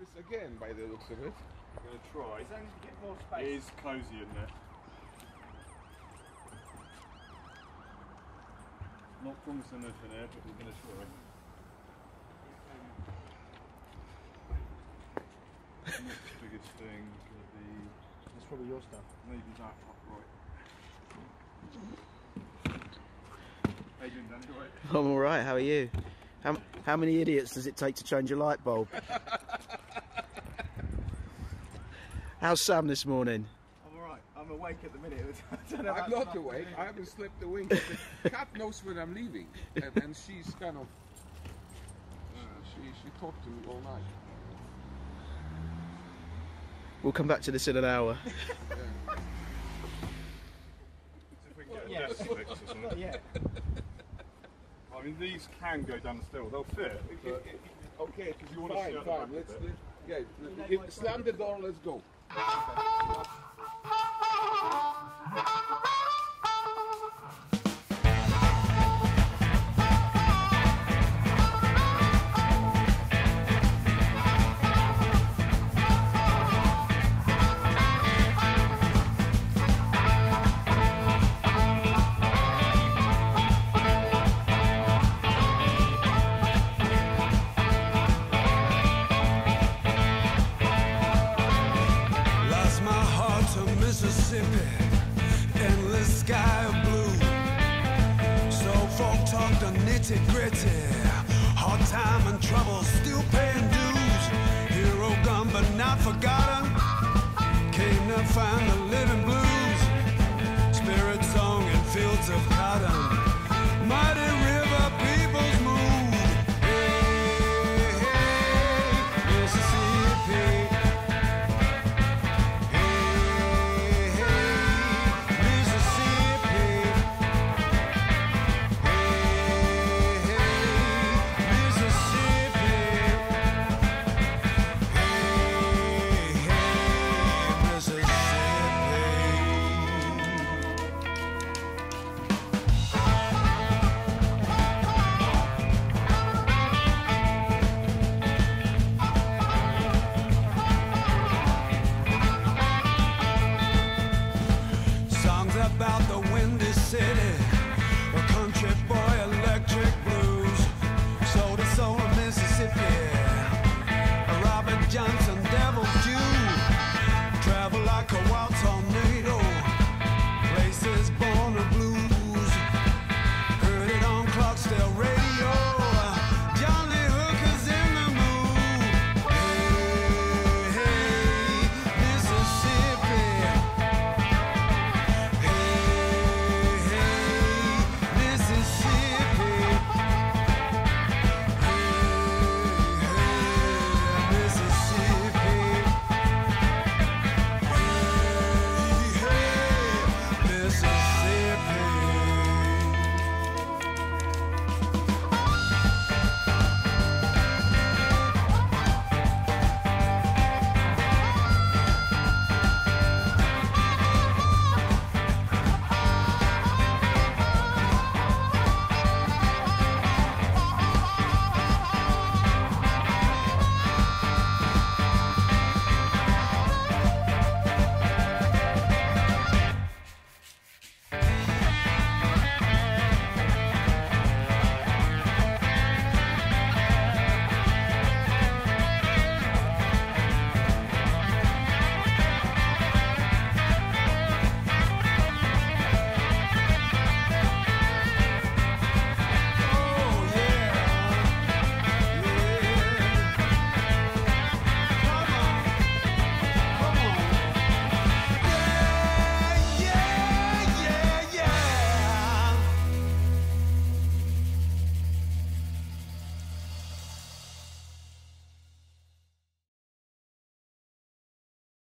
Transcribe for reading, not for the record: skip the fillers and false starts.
office again by the looks of it. I'm going to try. It's only to get more It space. is cosy in there. Not promising anything there, but we're going to try. Not the biggest thing. Going to be That's probably your stuff. maybe that upright. How you doing, Danny? All right? I'm alright, how are you? How many idiots does it take to change a light bulb? How's Sam this morning? I'm alright. I'm awake at the minute. I'm not awake. I haven't slept a wink. The cat knows when I'm leaving, and she's kind of she talked to me all night. We'll come back to this in an hour. See if we can get Yes. a desk fix or something. Not yet. I mean, these can go down the stair. They'll fit. But Okay, If you wanna see fine, out the back fine. of it. Slam the door. Let's go. Lost my heart to Mississippi, endless sky of blue. So folk talk the nitty gritty, hard time and trouble, still paying dues. Hero gone but not forgotten, came to find the living blues. Spirit song in fields of cotton, mighty river people's mood. Hey, hey, Mississippi. Songs about the